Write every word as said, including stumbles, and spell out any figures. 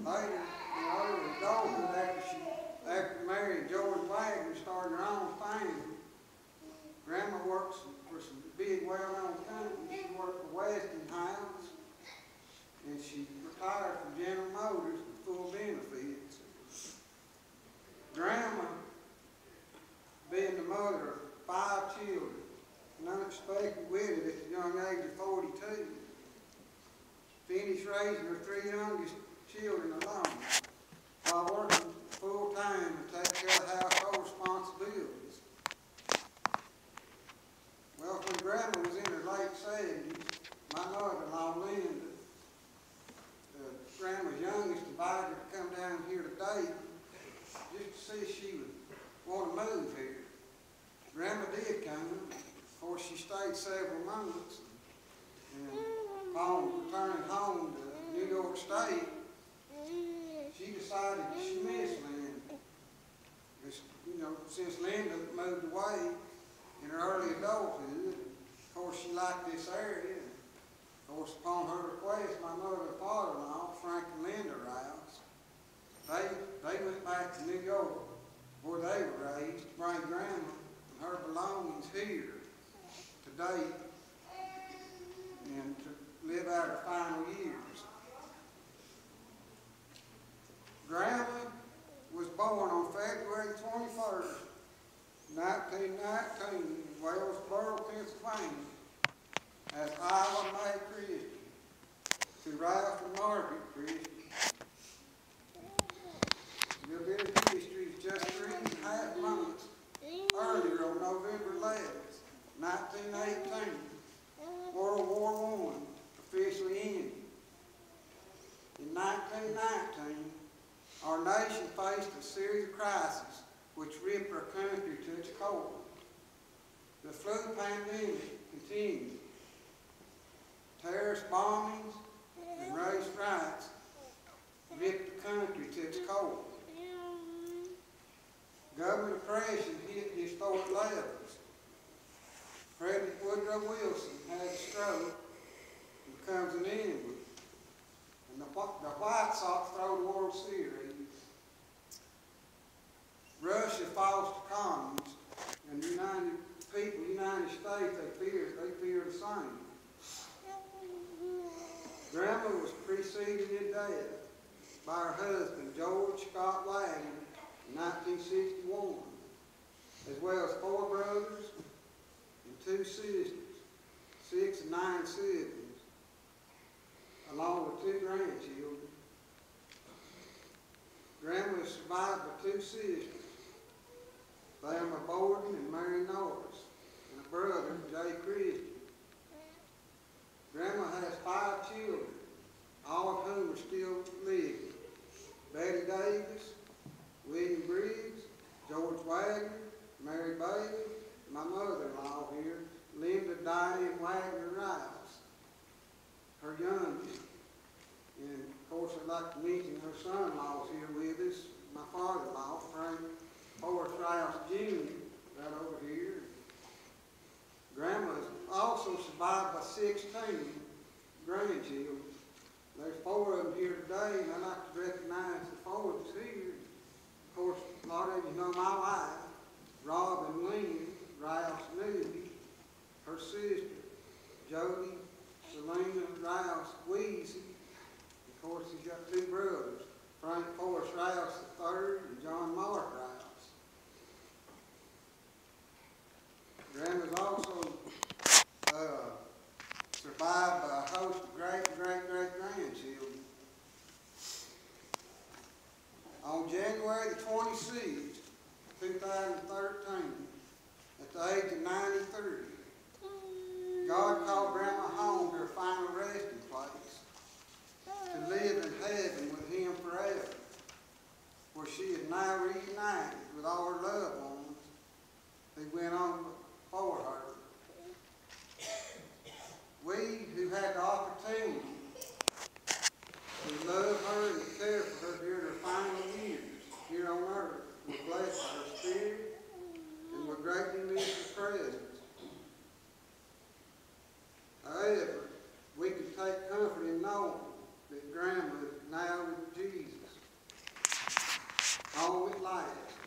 later, in early adulthood, after she after married George Wagner, started her own thing. Grandma works for some big, well-known companies. She worked for Westinghouse, and she retired from General Motors with full benefits. Grandma, being the mother of five children, and unexpected widowed at the young age of forty-two, finished raising her three youngest children alone while working full-time to take care of household responsibilities. Well, when Grandma was in her late seventies, my mother-in-law, Linda, uh, Grandma's youngest, invited her to come down here to Dayton just to see if she would want to move here. Grandma did come. Of course, she stayed several months. And upon returning home to New York State, she decided that she missed Linda. Because, you know, since Linda moved away in her early adulthood, of course, she liked this area. Of course, upon her request, my mother and father-in-law, Frank and Linda Rouse, they, they went back to New York, where they were raised, to bring Grandma and her belongings here to Dayton and to live out her final years. Grandma was born on February twenty-first, nineteen nineteen, in Wellsboro, Pennsylvania, as Ila May Christian to Ralph and Margaret Christian. Your bit of history is just three and a half months earlier, on November eleventh, nineteen eighteen, World War One officially ended. In nineteen nineteen, our nation faced a series of crises which ripped our country to its core. The flu pandemic continued. Terrorist bombings and race riots ripped the country to its core. Government oppression hit historic levels. President Woodrow Wilson had a stroke and becomes an invalid. And the, the White Sox throw the World Series. Russia falls to communists, and the United people, the United States, they fear, they fear the same. Grandma was preceded in death by her husband, George Scott Wagner, in nineteen sixty-one, as well as four brothers and two sisters, six and nine siblings, along with two grandchildren. Grandma was survived by two sisters, Thelma Borden and Mary Norris, and a brother, Jay Christian. Grandma has five children, all of whom are still living. Betty Davis, William Briggs, George Wagner, Mary Bailey, and my mother-in-law here, Linda Diane Wagner Rice, her youngest. And of course, I'd like to mention her son-in-law's here with us, my father-in-law, Frank Forrest Rouse Junior, right over here. Grandma is also survived by sixteen grandchildren. There's four of them here today, and I'd like to recognize the four that's here. Of course, a lot of you know my wife, Robin Lynn Rouse Newby, her sister, Jody Selena Rouse Wheezy. Of course, he's got two brothers, Frank Forrest Rouse the third and John Mark Rouse. Grandma's also uh, survived by a host of great, great, great grandchildren. On January the twenty-sixth, two thousand thirteen, at the age of ninety-three, God called Grandma home to her final resting place, to live in heaven with Him forever, where she is now reunited with all her loved ones who went on before her. We who had the opportunity to love her and care for her during her final years here on earth were blessed by her spirit and were greatly missed her presence. However, we can take comfort in knowing that Grandma is now with Jesus. last.